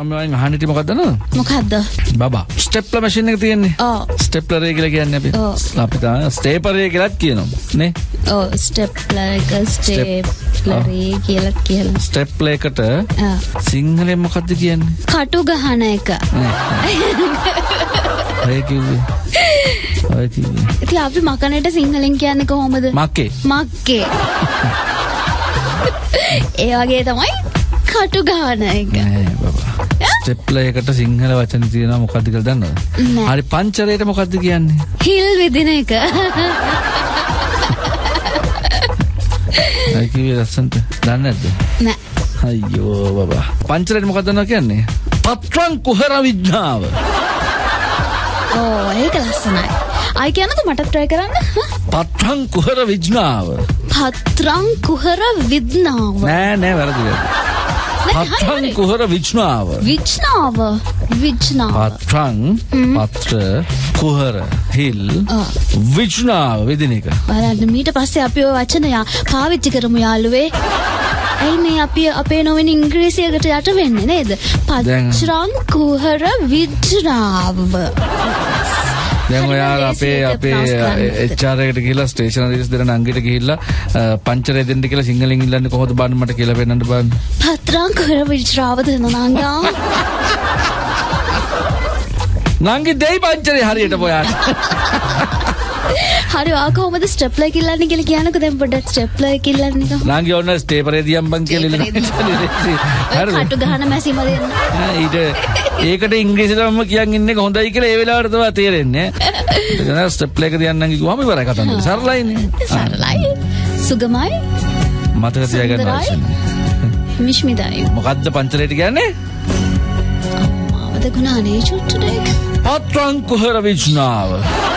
මම අහන්න හිටියේ මොකද්ද නේද? මොකද්ද? බබා. ස්ටෙප්ලර් මැෂින් එක තියෙන්නේ. ඔව්. ස්ටෙප්ලර් එක කියලා කියන්නේ අපි. අපි තමයි ස්ටේපර් එක කියලාත් කියනවා. නේ? ඔව් ස්ටෙප්ලර් එක ස්ටේප්ලර් කියලා කියනවා. ස්ටෙප්ලර් එකට සිංහලෙන් මොකද්ද කියන්නේ? කටු ගහන එක. අය කිව්වේ. ඉතින් අපි මකනට සිංහලෙන් කියන්නේ කොහොමද? මක්කේ. මක්කේ. ඒ වගේ තමයි කටු ගහන එක. නෑ බබා. ස්ටෙප්ලර් එකට සිංහල වචන තියෙනවා මොකද්ද කියලා දන්නවද? හරි පංචරයට මොකද්ද කියන්නේ? හිල් විදින එක. අය කිව්වේ ලස්සනට. දන්නේ නැද්ද? නෑ. අයියෝ බබා. පංචරයට මොකද්ද කියන්නේ? පත්‍රං කුහර විඥාව. ඕ ඒක ලස්සනයි. ආයි කියන්නකෝ මට try කරන්න. පත්‍රං කුහර විඥාව. පත්‍රං කුහර විඥාව. නෑ වැරදිද? පත්‍රං කුහර විඥාව. විඥාව. පත්‍රං පත්‍ර කුහර හිල් විඥාව විදින එක. බලන්න ඊට පස්සේ අපි ওই වචන පාවිච්චි කරමු යාළුවේ. ඇයි මේ අපි අපේ නොවන ඉංග්‍රීසියකට යට වෙන්නේ නේද? පත්‍රං කුහර විඥාව. දැන් ඔයාලා අපේ HR එකට ගිහිල්ලා ස්ටේෂනරිස් දෙන නංගිට ගිහිල්ලා පංචරය දෙන්න කියලා සිංහලෙන් ඉල්ලන්නේ කොහොමද බලන්න මට කියලා පෙන්නන්න බලන්න. පත්‍රං කුහර විඥාව දෙන නංගා. නංගි දෙයි පංචරේ හරියට ඔයාට. හරි ආ කොහොමද ස්ටෙප්ලර් කිල්ලන්නේ කියලා කියන්නකෝ දැන් පොඩ්ඩක් ස්ටෙප්ලර් කිල්ලන්නේ කොහොමද? නංගි ඔන්න ස්ටේපරේ දියම් බං කියලා ඉල්ලන්නේ. හරිද? කටු ගහන මැසිම දෙන්න. ඊට ඒකට ඉංග්‍රීසියෙන්ම කියන් ඉන්නේ හොඳයි කියලා ඒ වෙලාවට තමයි තේරෙන්නේ. ඒක ස්ටෙප්ලර් එක දියන් නංගි කිව්වම ඉවරයි කතන්දර. සරලයිනේ. සරලයි. සුගමයි. මතක තියාගන්න අවශ්‍යයි. මිශ්මිතයි. මොකද්ද පංචරේට කියන්නේ? අම්මාව දකුණානේ චුට්ටුඩේක. පත්‍රං කුහර විඥාව.